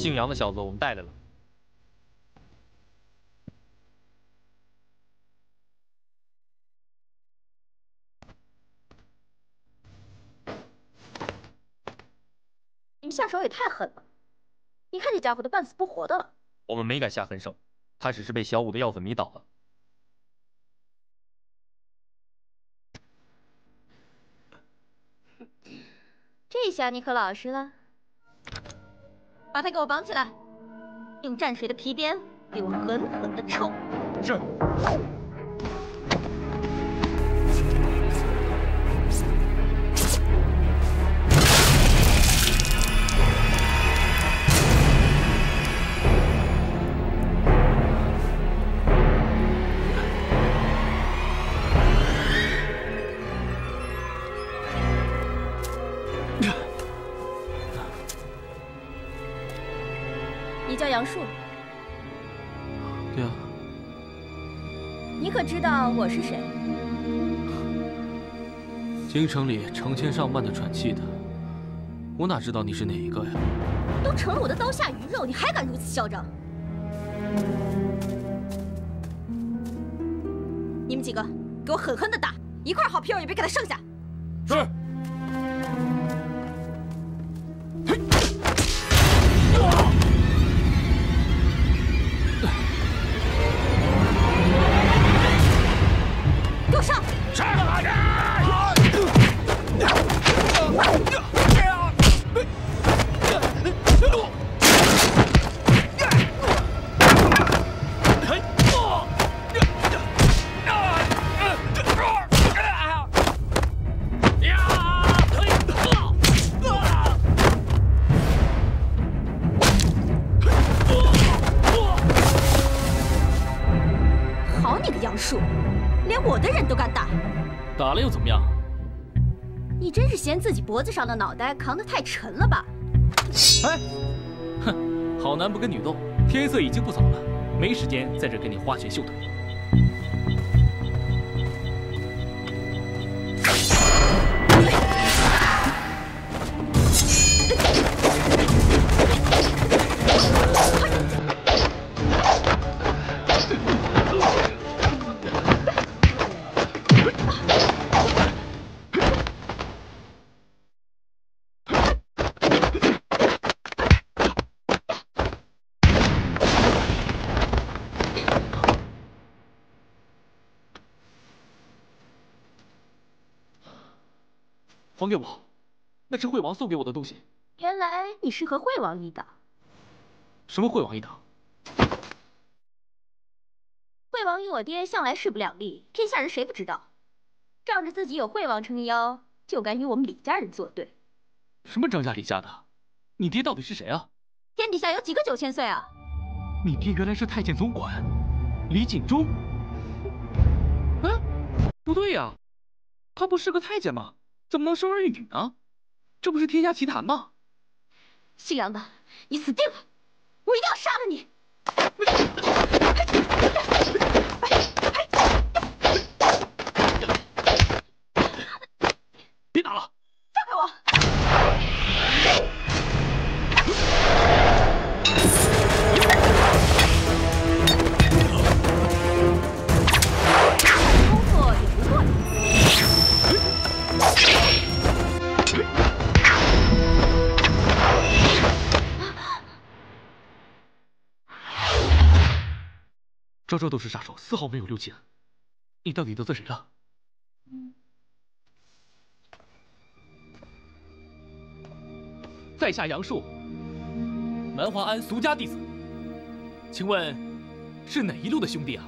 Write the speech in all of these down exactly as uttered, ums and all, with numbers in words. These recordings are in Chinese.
姓杨的小子我们带来了。 你们下手也太狠了！一看这家伙都半死不活的了。 我们没敢下狠手，他只是被小五的药粉迷倒了。 这下你可老实了，把他给我绑起来，用蘸水的皮鞭给我狠狠的抽。 是。 你叫杨树？ 对啊。 你可知道我是谁？ 京城里成千上万的喘气的，我哪知道你是哪一个呀？ 都成了我的刀下鱼肉，你还敢如此嚣张？你们几个，给我狠狠的打，一块好皮肉也别给他剩下。 是。 给我上！ 是。 好你个杨树，连我的人都敢打！ 打了又怎么样？ 你真是嫌自己脖子上的脑袋扛得太沉了吧？ 哎，哼，好男不跟女斗，天色已经不早了，没时间在这跟你花拳绣腿。还给我，那是惠王送给我的东西。 原来你是和惠王一党。 什么惠王一党？ 惠王与我爹向来势不两立，天下人谁不知道？仗着自己有惠王撑腰，就敢与我们李家人作对。 什么张家李家的？你爹到底是谁啊？ 天底下有几个九千岁啊？ 你爹原来是太监总管李景忠。哎，不对呀，他不是个太监吗？ 怎么能生儿育女呢？这不是天下奇谈吗？ 姓杨的，你死定了！我一定要杀了你！ 别打了！ 放开我！功夫也不过如此。 招招都是杀手，丝毫没有留情。你到底得罪谁了？嗯、在下杨树，南华庵俗家弟子。请问是哪一路的兄弟啊？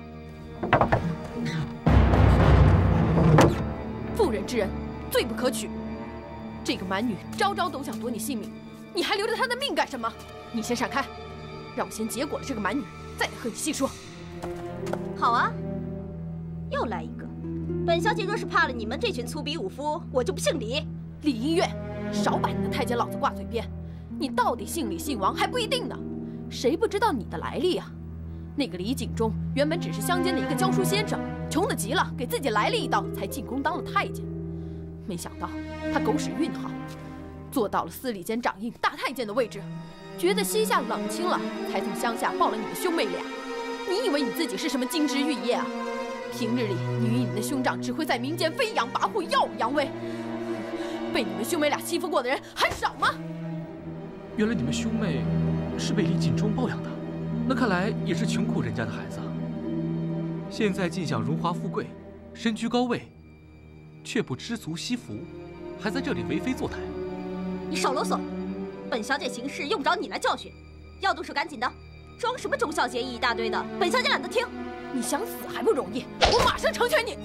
妇人之仁，罪不可取。这个蛮女招招都想夺你性命，你还留着她的命干什么？你先闪开，让我先结果了这个蛮女，再来和你细说。 好啊，又来一个。本小姐若是怕了你们这群粗鄙武夫，我就不姓李。 李音月，少把你的太监老子挂嘴边。你到底姓李姓王还不一定呢，谁不知道你的来历啊？那个李景忠原本只是乡间的一个教书先生，穷得极了，给自己来了一刀，才进宫当了太监。没想到他狗屎运好，做到了司礼监掌印大太监的位置， 觉得膝下冷清了，才从乡下抱了你的兄妹俩。你以为你自己是什么金枝玉叶啊？平日里你与你的兄长只会在民间飞扬跋扈、耀武扬威，被你们兄妹俩欺负过的人还少吗？ 原来你们兄妹是被李锦中包养的，那看来也是穷苦人家的孩子。现在尽享荣华富贵，身居高位，却不知足惜福，还在这里为非作歹。 你少啰嗦，本小姐行事用不着你来教训，要动手赶紧的，装什么忠孝节义一大堆的，本小姐懒得听。 你想死还不容易，我马上成全你！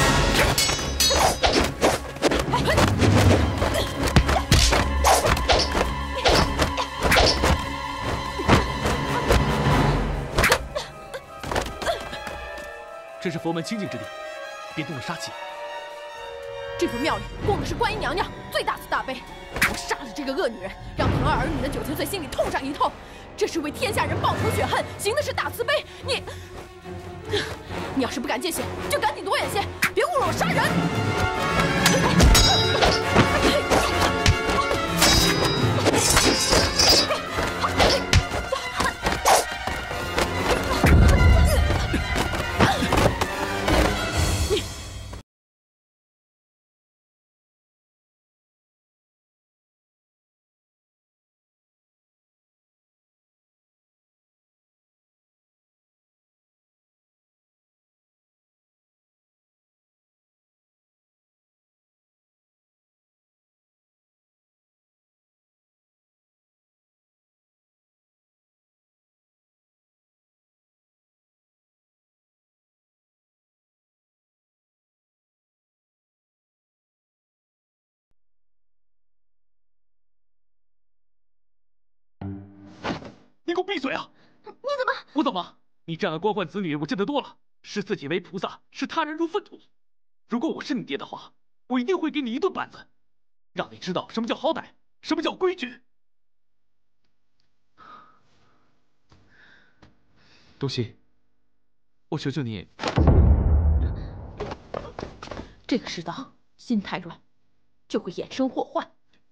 这是佛门清净之地，别动了杀气。 这座庙里供的是观音娘娘最大慈大悲，我杀了这个恶女人，让疼爱儿女的九千岁心里痛上一痛，这是为天下人报仇雪恨，行的是大慈悲。你，你要是不敢见血，就赶紧躲远些，别误了我杀人！ 你给我闭嘴啊！ 你怎么？ 我怎么？你这样的官宦子女我见得多了，视自己为菩萨，视他人如粪土。如果我是你爹的话，我一定会给你一顿板子，让你知道什么叫好歹，什么叫规矩。东西，我求求你。 这个世道，心太软，就会衍生祸患。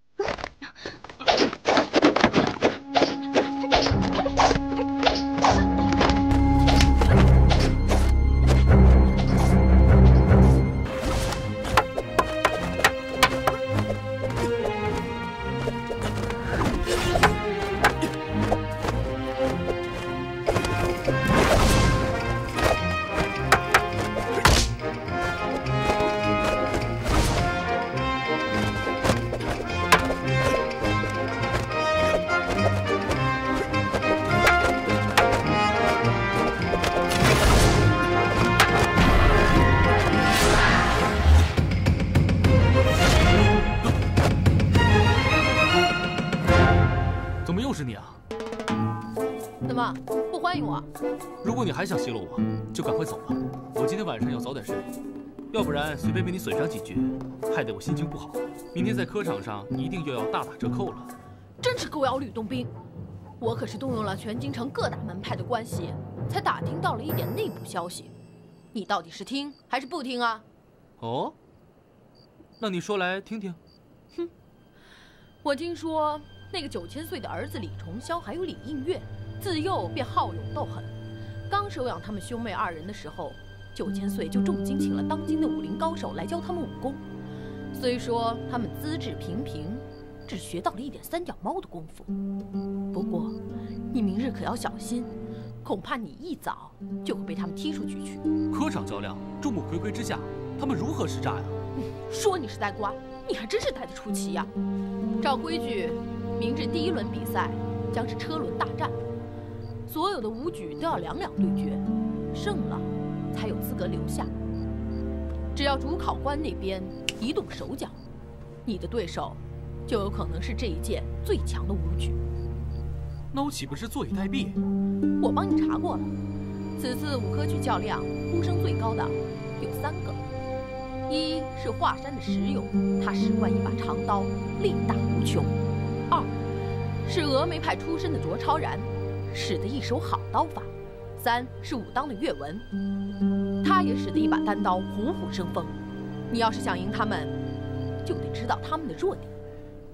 是你啊？ 怎么不欢迎我？ 如果你还想奚落我，就赶快走吧。我今天晚上要早点睡，要不然随便被你损伤几句，害得我心情不好。明天在科场上一定又要大打折扣了。 真是狗咬吕洞宾！我可是动用了全京城各大门派的关系，才打听到了一点内部消息。你到底是听还是不听啊？ 哦，那你说来听听。 哼，我听说。那个九千岁的儿子李重霄还有李应月，自幼便好勇斗狠。刚收养他们兄妹二人的时候，九千岁就重金请了当今的武林高手来教他们武功。虽说他们资质平平，只学到了一点三脚猫的功夫。不过，你明日可要小心，恐怕你一早就会被他们踢出局去。 科场较量，众目睽睽之下，他们如何施诈呀？ 嗯，说你是呆瓜，你还真是呆得出奇呀！照规矩。明日第一轮比赛将是车轮大战，所有的武举都要两两对决，胜了才有资格留下。只要主考官那边一动手脚，你的对手就有可能是这一届最强的武举。 那我岂不是坐以待毙？ 我帮你查过了，此次武科举较量呼声最高的有三个，一是华山的石勇，他使惯一把长刀，力大无穷。二是峨眉派出身的卓超然，使得一手好刀法。三是武当的岳文，他也使得一把单刀虎虎生风。你要是想赢他们，就得知道他们的弱点。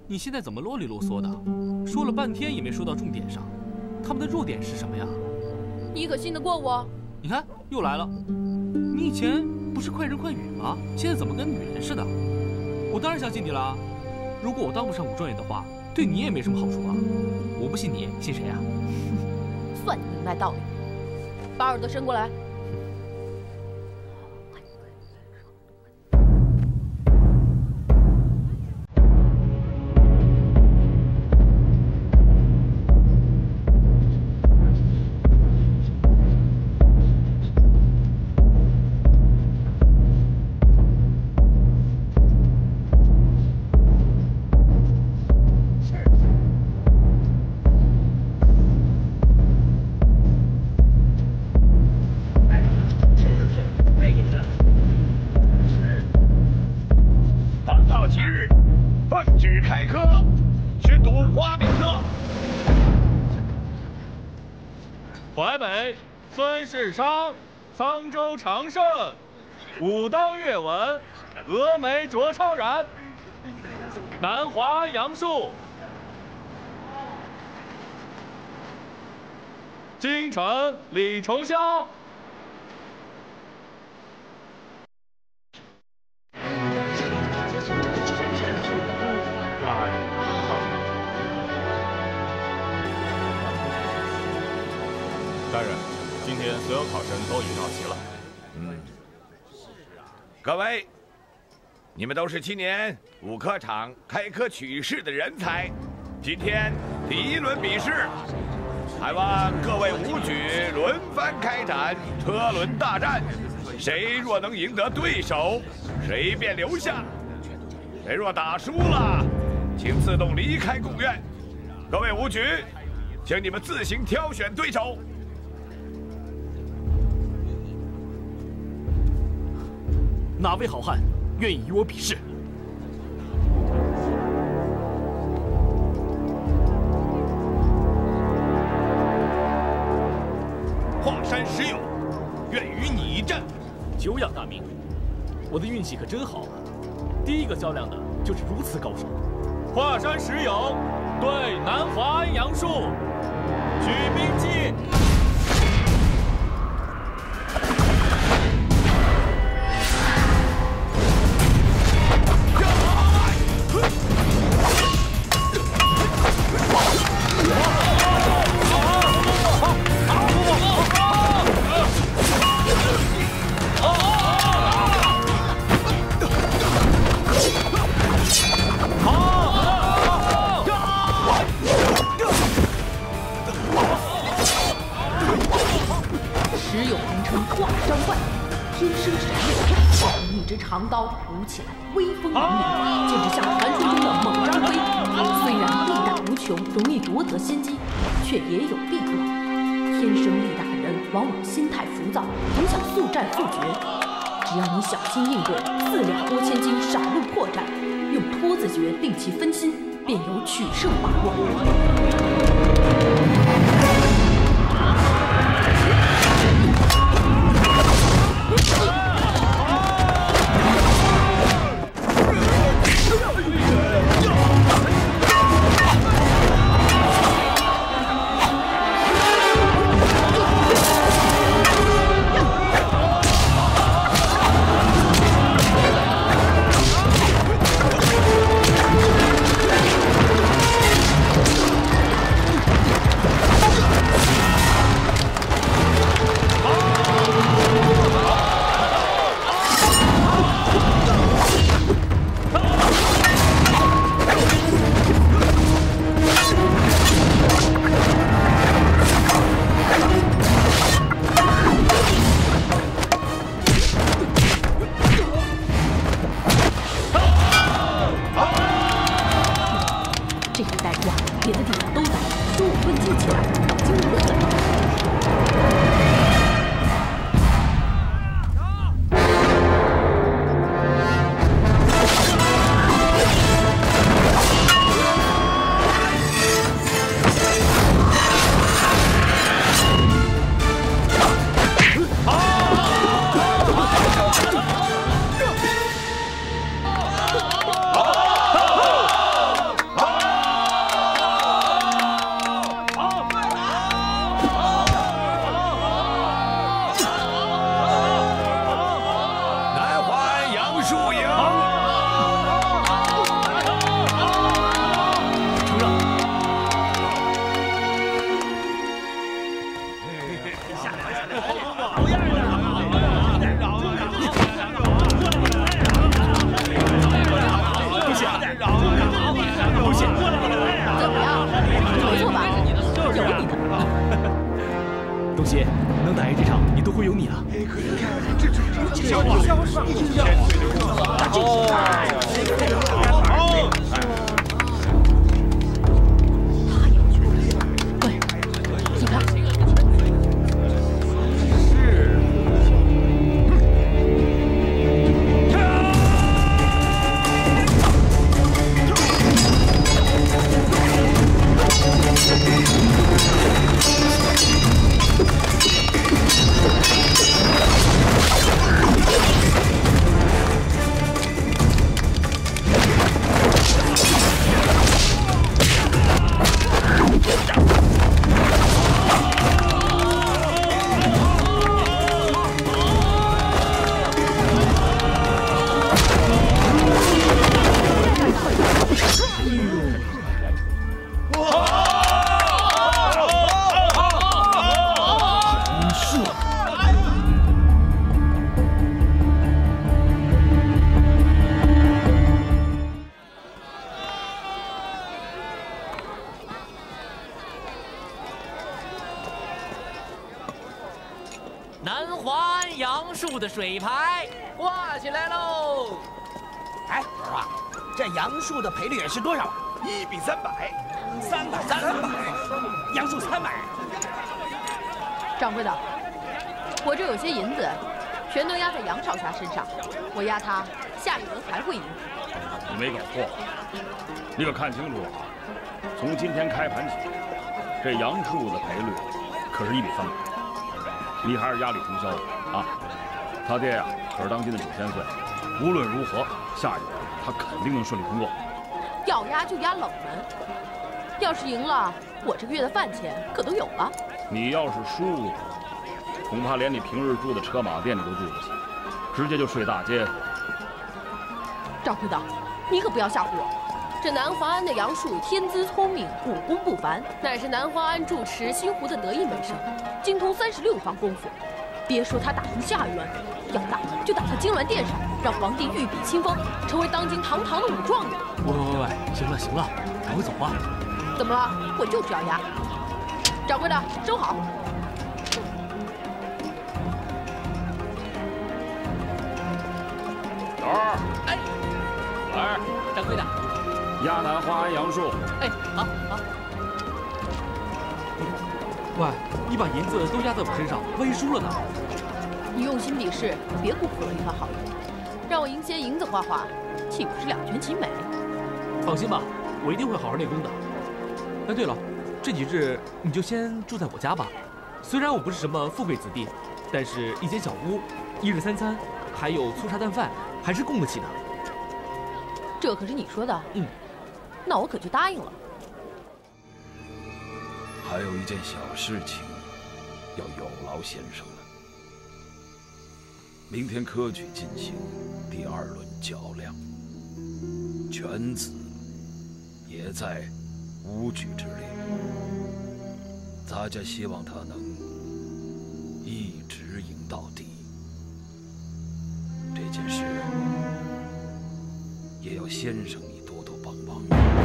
你现在怎么啰里啰嗦的？说了半天也没说到重点上。他们的弱点是什么呀？ 你可信得过我？ 你看又来了。你以前不是快人快语吗？现在怎么跟女人似的？我当然相信你了。如果我当不上武状元的话，对你也没什么好处啊。我不信你，信谁啊？ 算你明白道理。把耳朵伸过来。 淮北孙世昌，沧州常胜，武当岳文，峨眉卓超然，南华杨树，京城李重霄。 大人，今天所有考生都已经到齐了。 嗯，各位，你们都是今年武科场开科取士的人才。今天第一轮比试，还望各位武举轮番开展车轮大战。谁若能赢得对手，谁便留下；谁若打输了，请自动离开贡院。各位武举，请你们自行挑选对手。 哪位好汉愿意与我比试？ 华山石勇，愿与你一战。 久仰大名，我的运气可真好啊！第一个较量的就是如此高手。 华山石勇对南华安杨树，举兵器。 石勇名称华山万里，天生神力，一支长刀舞起来威风凛凛，简直像传说中的猛张飞。虽然力大无穷，容易夺得先机，却也有弊端。天生力大的人往往心态浮躁，总想速战速决。只要你小心应对，四两拨千斤，少露破绽，用拖字诀令其分心，便有取胜把握。 南环杨树的水牌挂起来喽！ 哎，儿啊，这杨树的赔率是多少啊？ 一比三百， 三百，三百，杨树三百。 掌柜的，我这有些银子，全都压在杨少侠身上，我压他，下一轮还会赢。 你没搞错，你可看清楚了，从今天开盘起，这杨树的赔率可是一比三百。 你还是压里冲销啊！他爹呀、啊，可是当今的九千岁，无论如何，下一轮他肯定能顺利通过。 要压就压冷门，要是赢了，我这个月的饭钱可都有了。 你要是输了，恐怕连你平日住的车马店你都住不起，直接就睡大街。 掌柜的，你可不要吓唬我。 这南华庵的杨树天资聪明，武功不凡，乃是南华庵住持西湖的得意门生，精通三十六方功夫。别说他打赢下一轮，要打就打他金銮殿上，让皇帝御笔亲封，成为当今堂堂的武状元。 喂喂喂，行了行了，赶快走吧。 怎么了？我就是要压。掌柜的，收好。 小二， 哎， 来， 掌柜的。 压南华庵杨树。 哎，好，好。 喂，你把银子都压在我身上，万一输了呢？ 你用心比试，别辜负了一番好意。让我赢些银子花花，岂不是两全其美？ 放心吧，我一定会好好练功的。哎，对了，这几日你就先住在我家吧。虽然我不是什么富贵子弟，但是一间小屋，一日三餐，还有粗茶淡饭，还是供得起的。 这可是你说的。 嗯。 那我可就答应了。 还有一件小事情，要有劳先生了。明天科举进行第二轮较量，犬子也在武举之列，咱家希望他能一直赢到底。这件事也要先生你多多帮忙。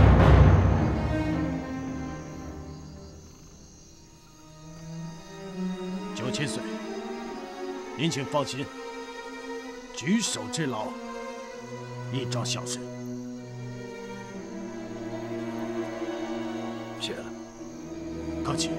九千岁，您请放心，举手之劳，一朝小事。 谢了， 客气。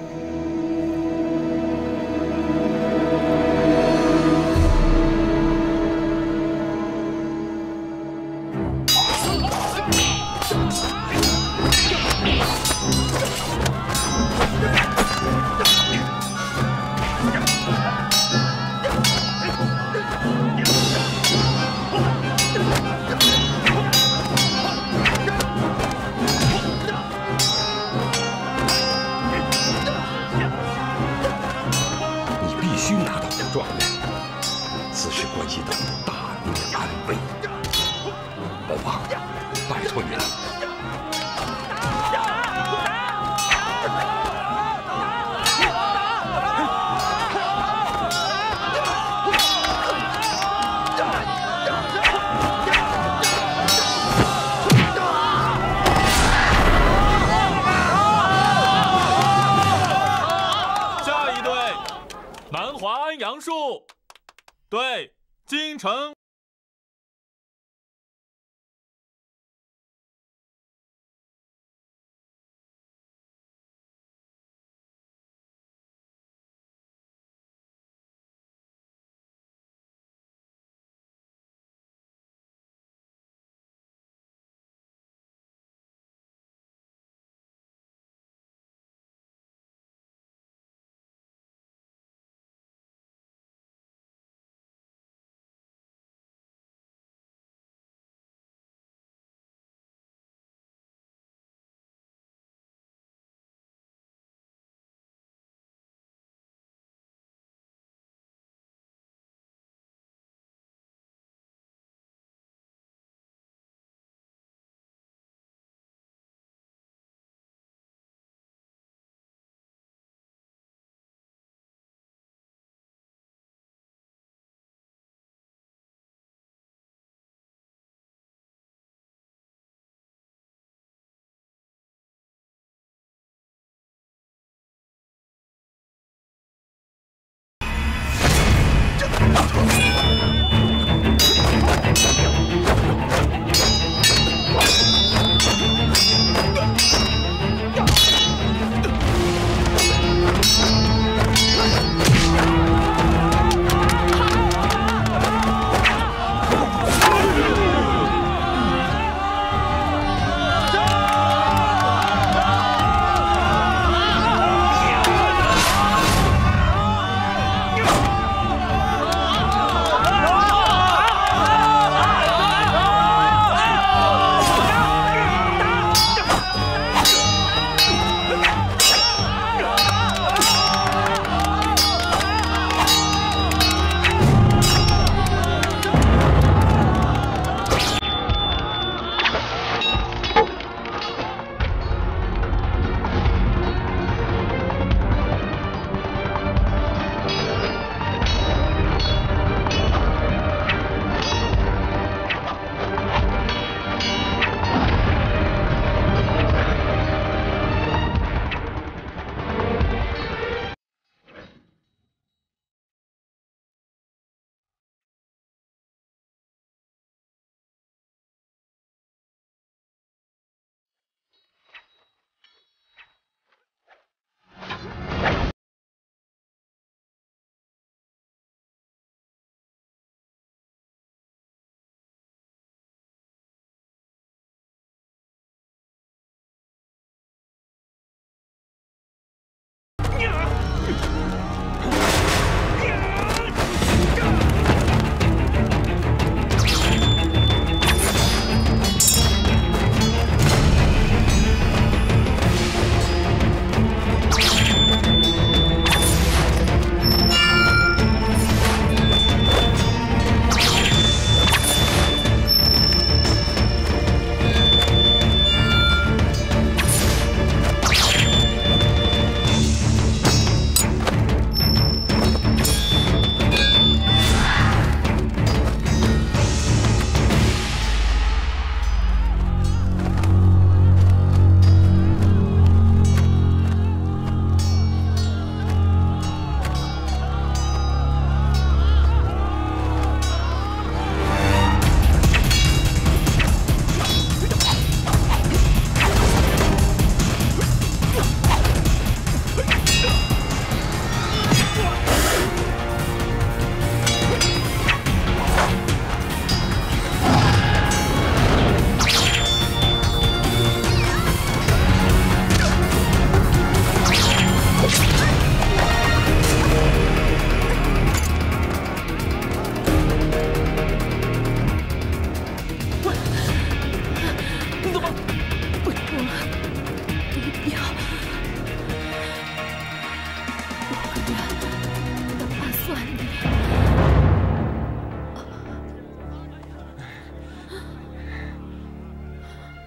南华庵杨树对京城。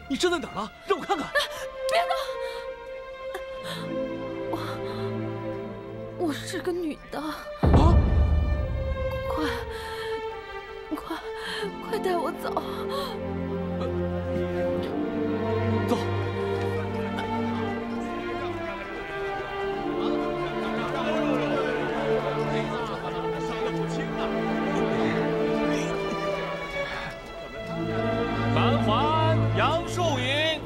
你站在哪儿了？让我看看。 别动！我我是个女的。 啊！ 快快快带我走！ 走。 南环杨树营。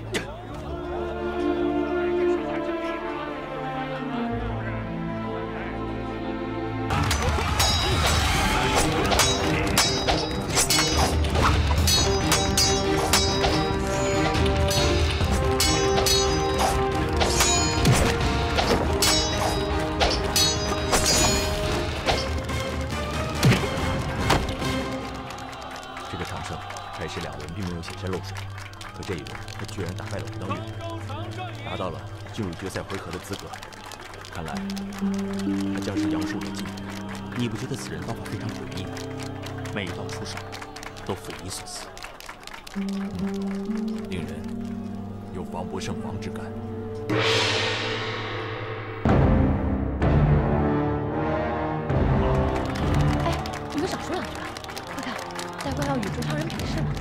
这个长胜开始两轮并没有显身露水，可这一轮他居然打败了武当月，拿到了进入决赛回合的资格。看来他将是杨树的继母。你不觉得此人刀法非常诡异吗？每一刀出手都匪夷所思，令人有防不胜防之感。 你们少说两句吧。快看，待会要与主场人比试了。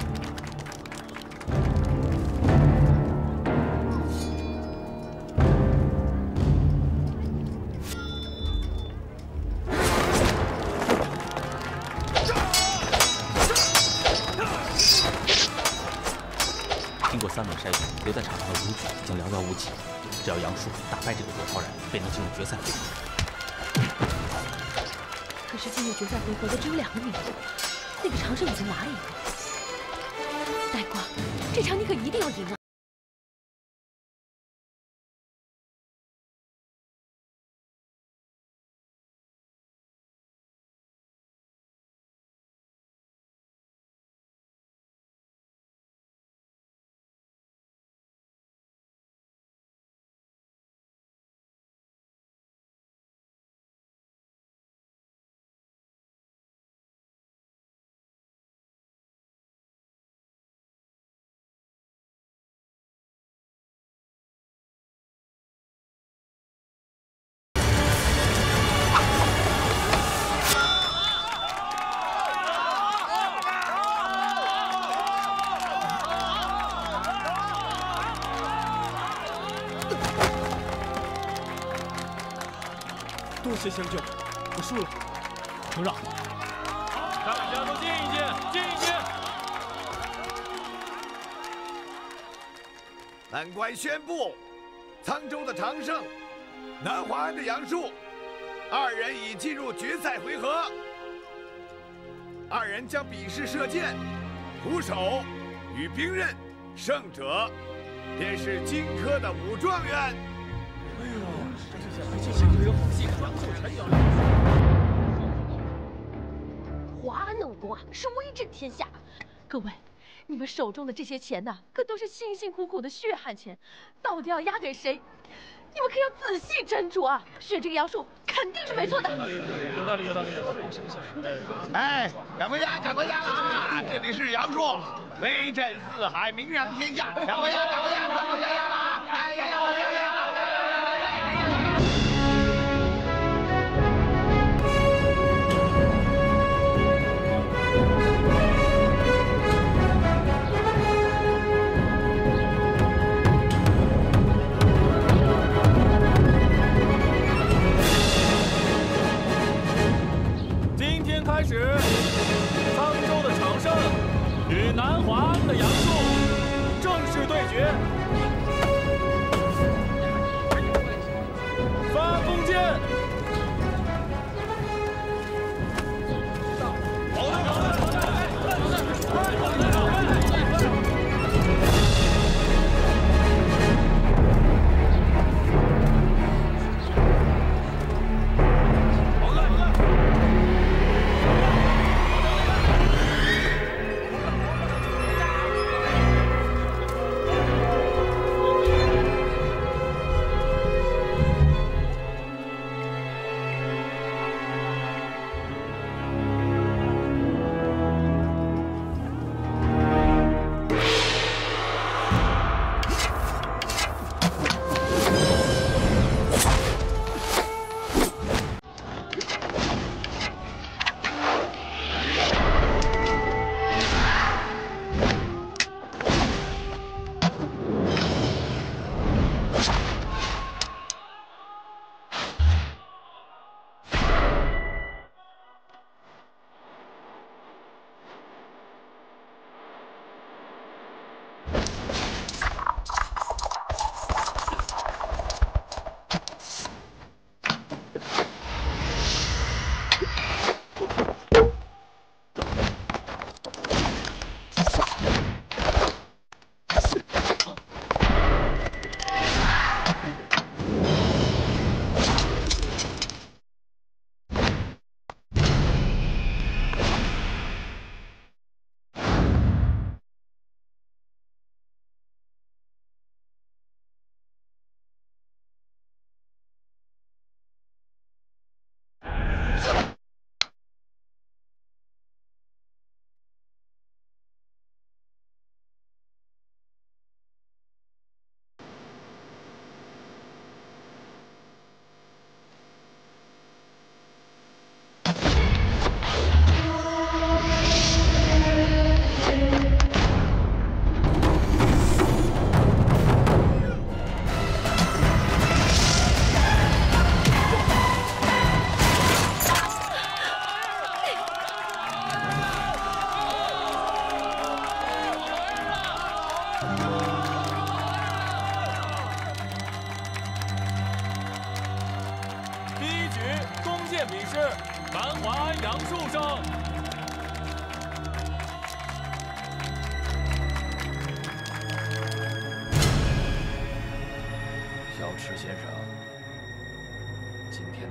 经过三轮筛选，留在场上的武举已经寥寥无几。只要杨树打败这个卓超然，便能进入决赛回合。 可是进入决赛回合的只有两个名额，那个长胜已经拿了一个。呆瓜，这场你可一定要赢啊！ 多谢相救，我输了，承让。 大家都静一静，静一静。 本官宣布，沧州的长胜，南华安的杨树，二人已进入决赛回合。二人将比试射箭、徒手与兵刃，胜者便是荆轲的武状元。 华安能功啊，是威震天下。各位，你们手中的这些钱呐，可都是辛辛苦苦的血汗钱，到底要押给谁？你们可要仔细斟酌啊！选这个杨树肯定是没错的。 有道理，有道理。 哎，赶快押，赶快押啊！这里是杨树，威震四海，名扬天下。赶快押，赶快押，赶快押押了！哎呀呀呀呀呀！ 开始，沧州的长胜与南华安的杨树正式对决。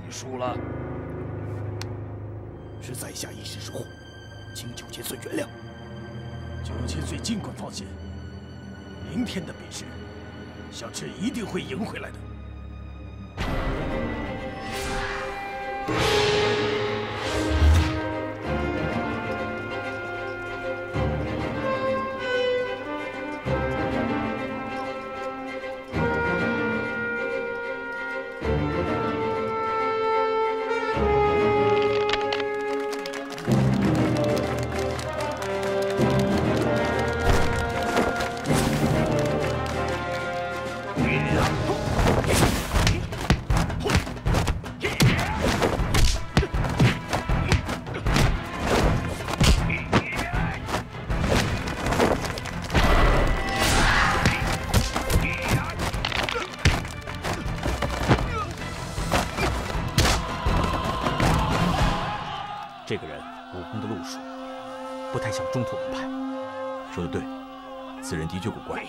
输了，是在下一时疏忽，请九千岁原谅。九千岁尽管放心，明天的比试，小赤一定会赢回来的。 这个人武功的路数不太像中土门派。说得对，此人的确古怪。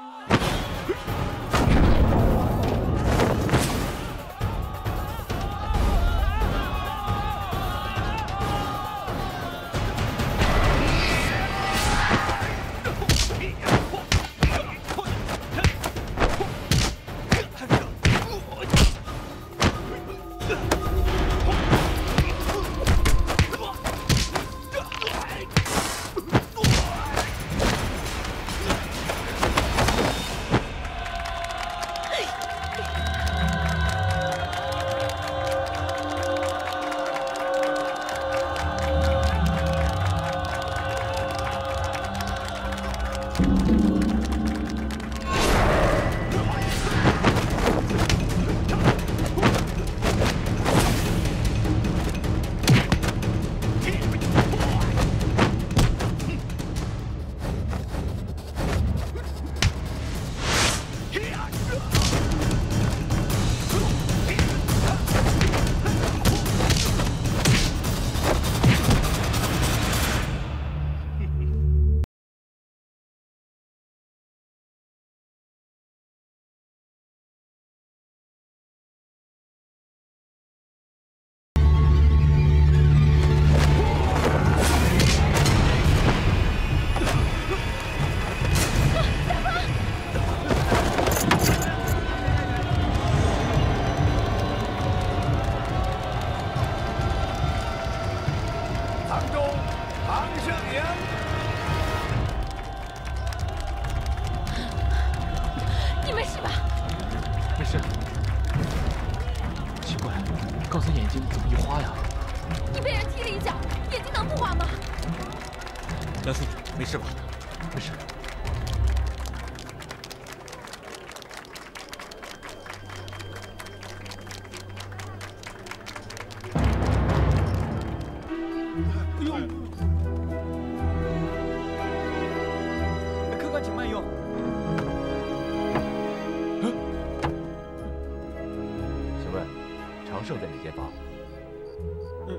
胜在哪间房？嗯，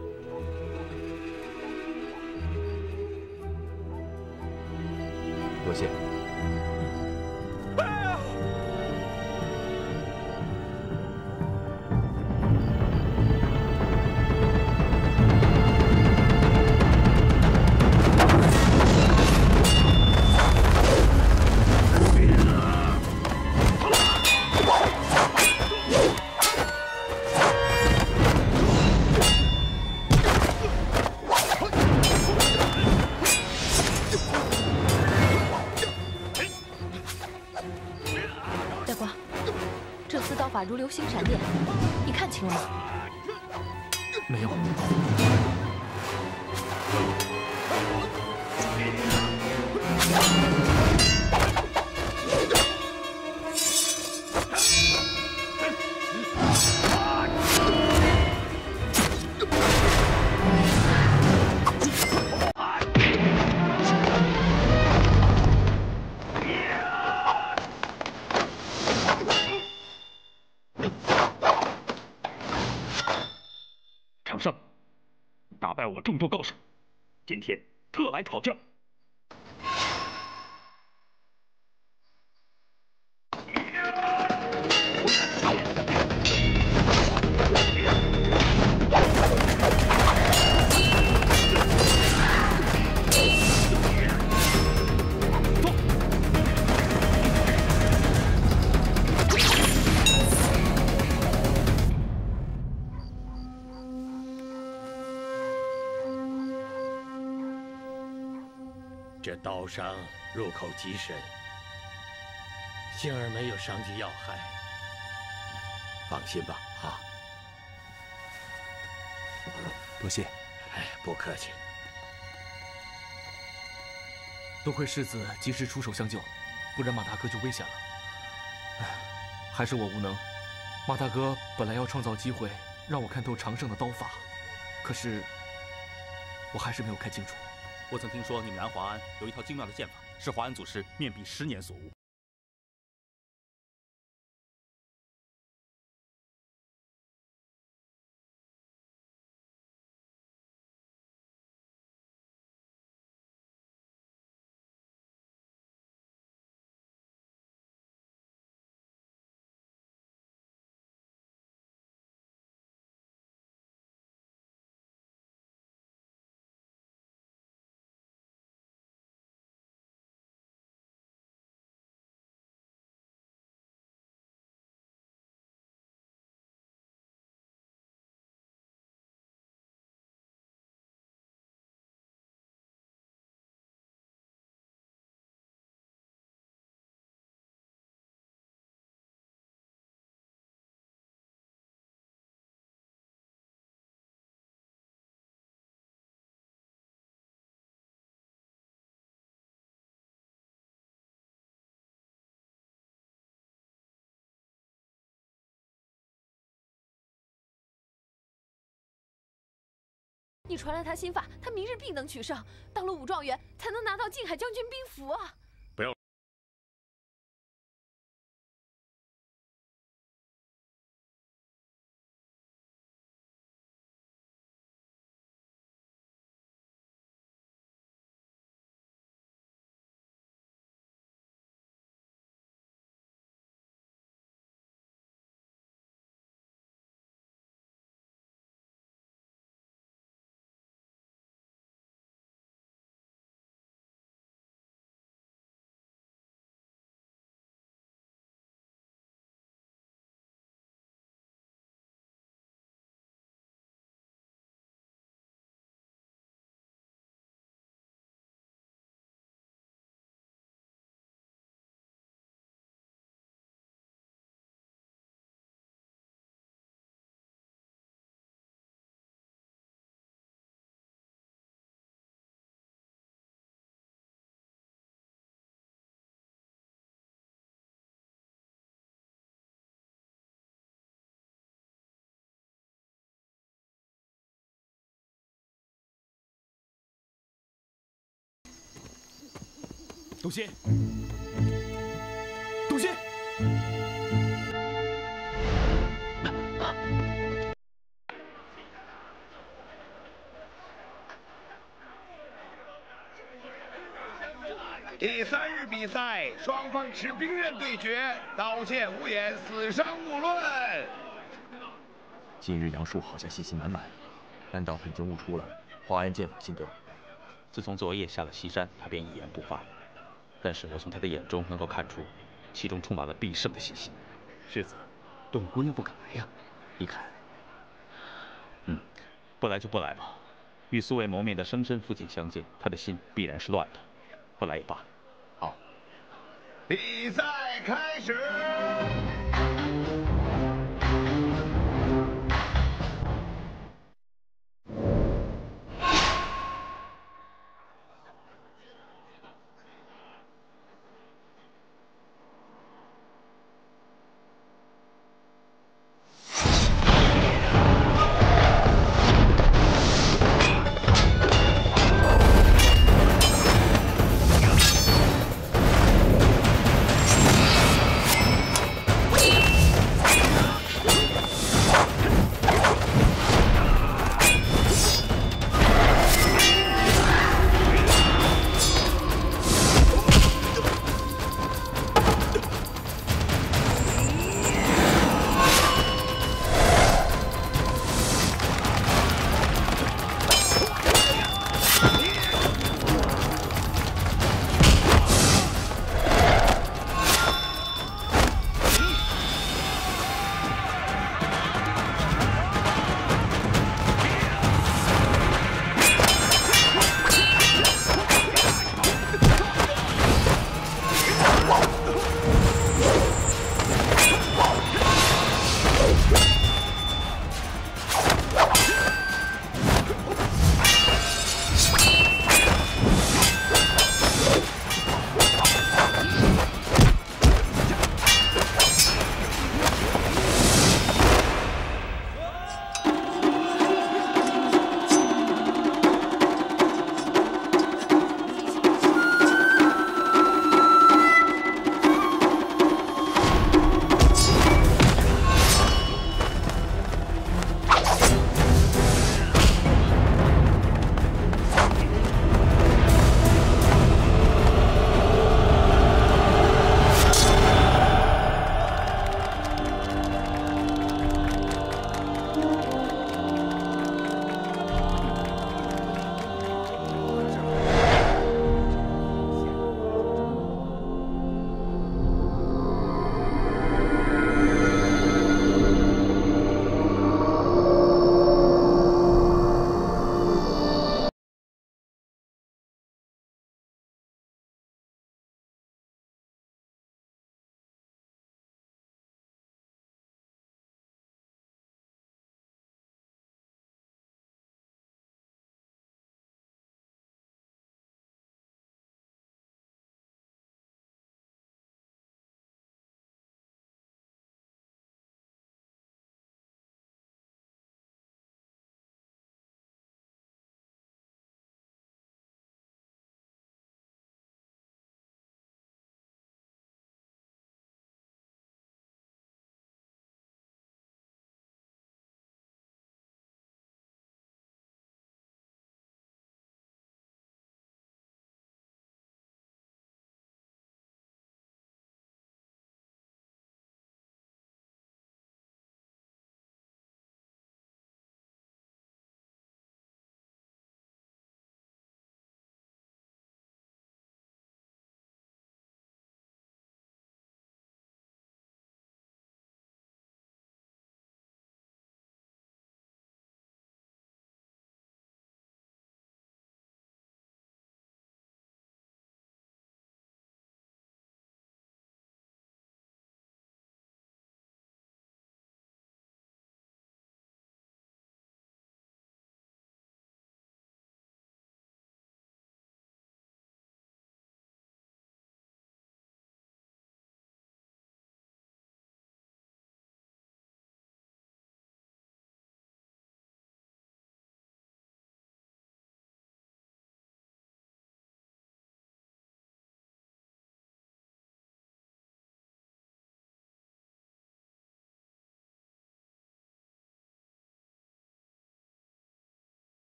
多谢。 如流星闪电，你看清了吗？ 没有。 打败我众多高手，今天特来讨教。 这刀伤入口极深，幸而没有伤及要害。放心吧，啊。 多谢。 哎，不客气。 多亏世子及时出手相救，不然马大哥就危险了。唉，还是我无能。马大哥本来要创造机会让我看透长胜的刀法，可是我还是没有看清楚。 我曾听说你们南华庵有一套精妙的剑法，是华安祖师面壁十年所悟。 你传了他心法，他明日必能取胜。当了武状元，才能拿到靖海将军兵符啊！ 不要。 董卿，董卿， 第三日比赛，双方持兵刃对决，刀剑无眼，死伤勿论。 今日杨树好像信心满满，难道已经悟出了华安剑法心得？ 自从昨夜下了西山，他便一言不发。但是我从他的眼中能够看出，其中充满了必胜的信心。世子，董姑娘不肯来呀？你看，嗯，不来就不来吧。与素未谋面的生身父亲相见，他的心必然是乱的。不来也罢。好。 比赛开始。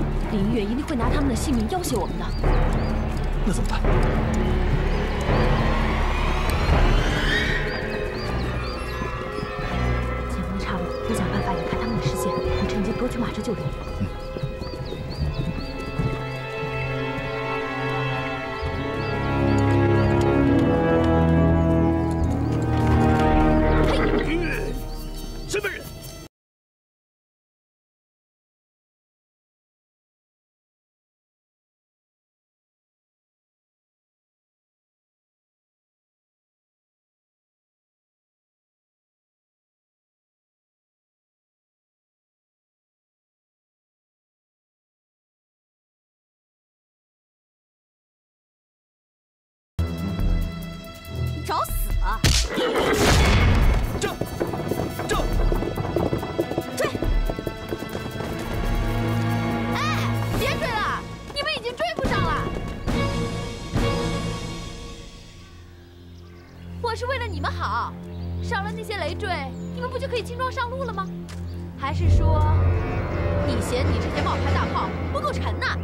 林月一定会拿他们的性命要挟我们的。 那怎么办？ 前方的岔路，我想办法引开他们的视线，你趁机夺取马车救人。嗯。 什么人？ 找死啊！ 这，这。 追！哎，别追了，你们已经追不上了。我是为了你们好，少了那些累赘，你们不就可以轻装上路了吗？还是说，你嫌你这些冒牌大炮不够沉呐？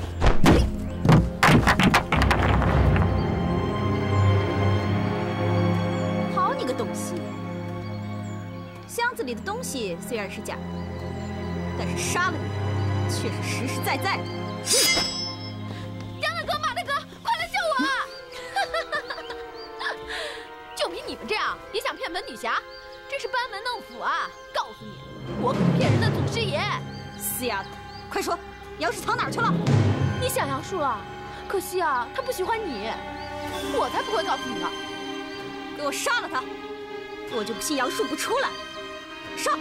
好你个东西！ 箱子里的东西虽然是假的，但是杀了你却是实实在在的。杨大哥、马大哥，快来救我啊！就凭你们这样也想骗本女侠，真是班门弄斧啊！告诉你，我可是骗人的祖师爷。死丫头，快说，杨树藏哪儿去了？你想杨树了？可惜啊，他不喜欢你，我才不会告诉你呢。给我杀了他！我就不信杨树不出来。 上！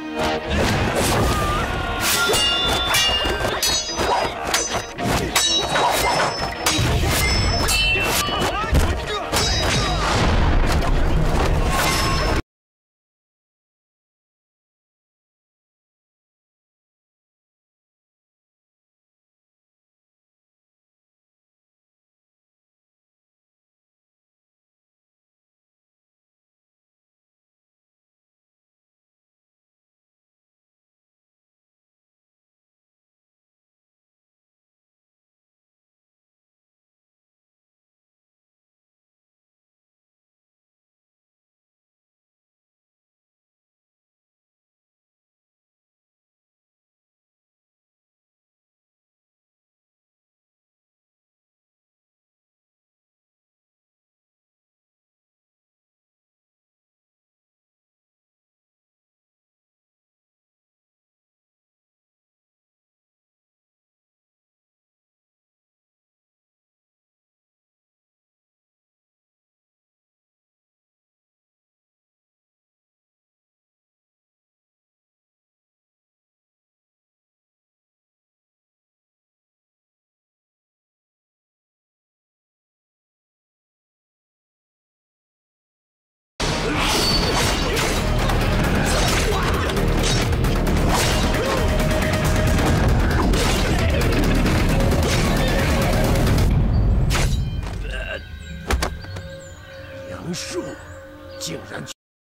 杨树竟然！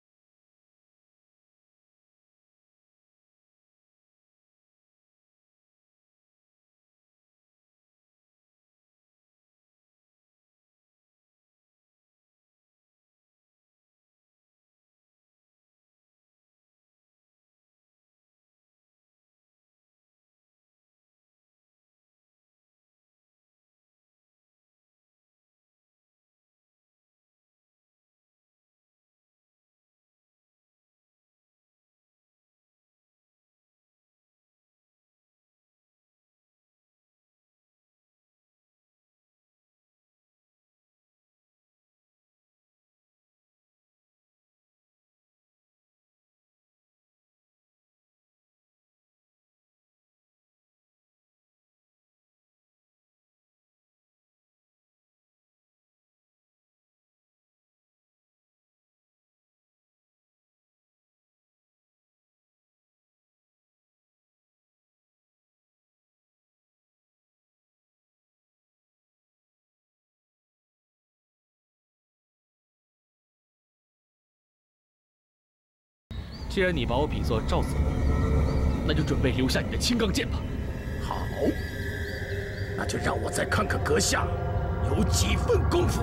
既然你把我比作赵子龙，那就准备留下你的青钢剑吧。 好， 就让我再看看阁下有几分功夫。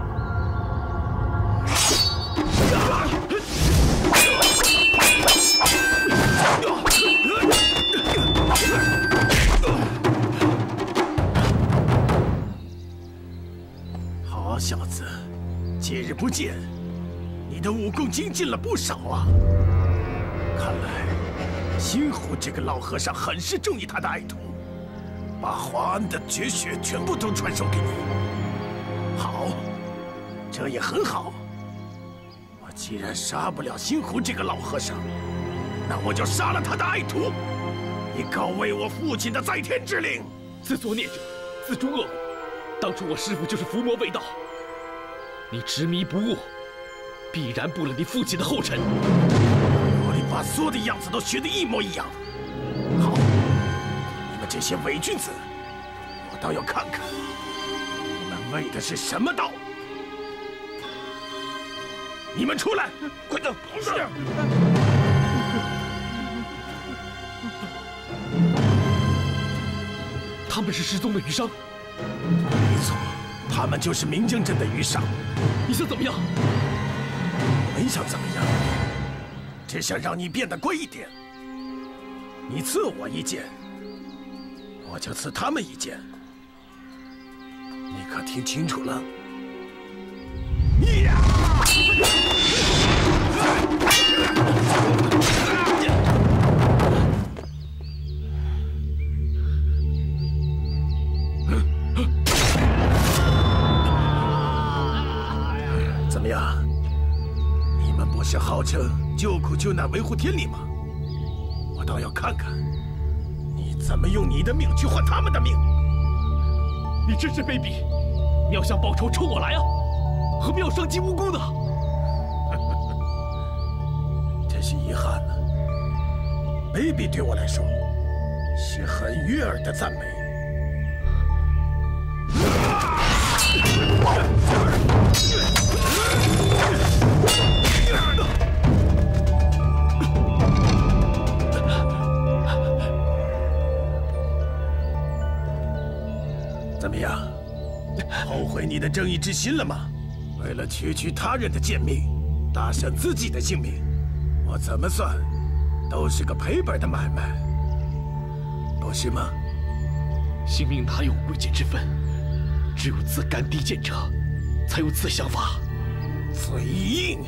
好小子，几日不见，你的武功精进了不少啊！看来星湖这个老和尚很是中意他的爱徒，把华安的绝学全部都传授给你。好，这也很好。我既然杀不了星湖这个老和尚，那我就杀了他的爱徒，以告慰我父亲的在天之灵。 自作孽者，自种恶果。当初我师父就是伏魔卫道，你执迷不悟，必然步了你父亲的后尘。 我你把所有的样子都学得一模一样。好，你们这些伪君子，我倒要看看你们为的是什么道。你们出来，快走！是。 他们是失踪的余伤。 没错，他们就是明江镇的余伤。 你想怎么样？ 没想怎么样，只想让你变得乖一点。你刺我一剑，我就刺他们一剑。你可听清楚了？呀！怎么样？你们不是号称救苦救难、维护天理吗？我倒要看看你怎么用你的命去换他们的命。 你真是卑鄙！你要想报仇，冲我来啊！何必要伤及无辜呢？ 真是遗憾了。卑鄙对我来说是很悦耳的赞美。怎么样？后悔你的正义之心了吗？为了区区他人的贱命，大赦自己的性命，我怎么算都是个赔本的买卖，不是吗？ 性命哪有贵贱之分？只有自甘低贱者，才有此想法。 嘴硬！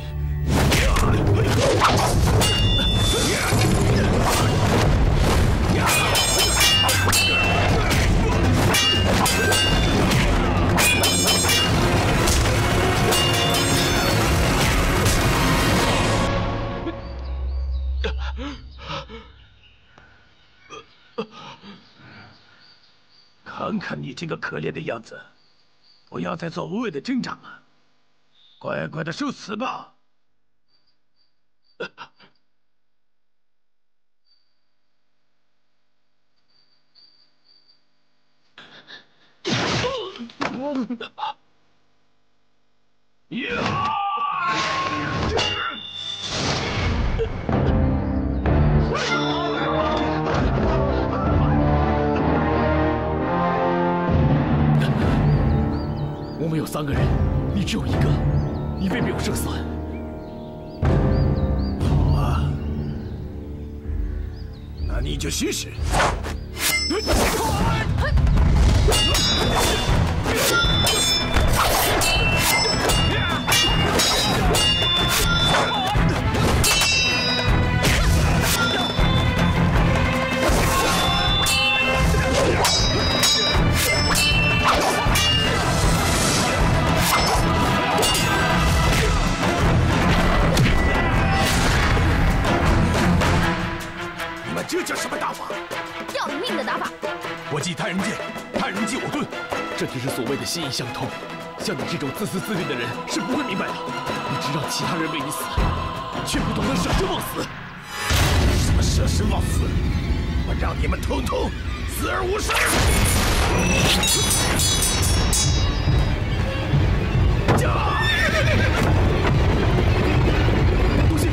看看你这个可怜的样子，不要再做无谓的挣扎了，乖乖的受死吧。 我们有三个人，你只有一个，你未必有胜算。 好啊，那你就试试。你们这叫什么打法？ 要了命的打法！ 我记他人剑，他人记我盾， 这就是所谓的心意相通。像你这种自私自利的人是不会明白的。你只让其他人为你死，却不懂得舍生忘死。 什么舍生忘死？我让你们统统死而无生！ 不行！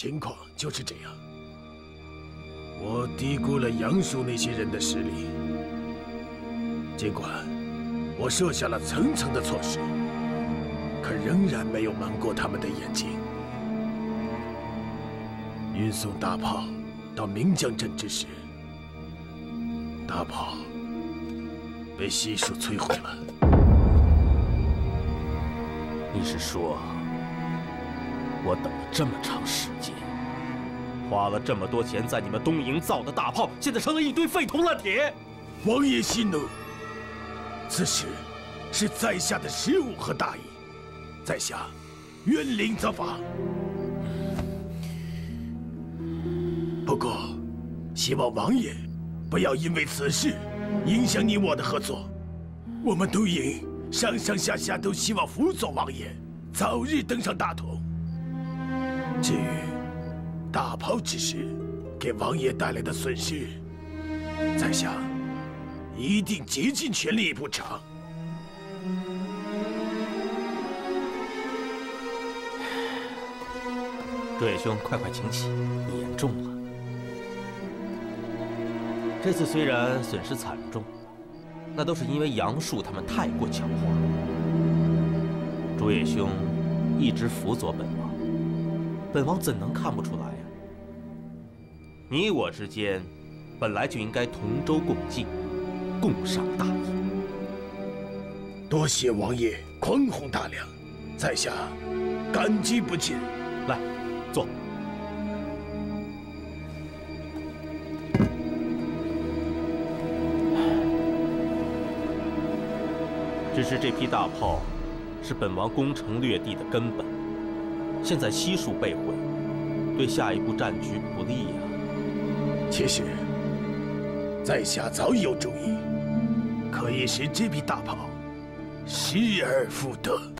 情况就是这样。我低估了杨树那些人的实力，尽管我设下了层层的措施，可仍然没有瞒过他们的眼睛。运送大炮到岷江镇之时，大炮被悉数摧毁了。 你是说，我等了这么长时间，花了这么多钱在你们东营造的大炮，现在成了一堆废铜烂铁？ 王爷息怒，此事是在下的失误和大意，在下冤灵责罚。不过，希望王爷不要因为此事影响你我的合作。我们东营上上下下都希望辅佐王爷早日登上大统。至于大炮之事给王爷带来的损失，在下一定竭尽全力补偿。 朱野兄，快快请起，你言重了。这次虽然损失惨重，那都是因为杨树他们太过狡猾。朱野兄一直辅佐本王，本王怎能看不出来呀？你我之间本来就应该同舟共济，共赏大义。 多谢王爷宽宏大量，在下感激不尽。 来，坐。只是这批大炮是本王攻城略地的根本，现在悉数被毁，对下一步战局不利呀。 其实，在下早有主意，可以使这批大炮失而复得。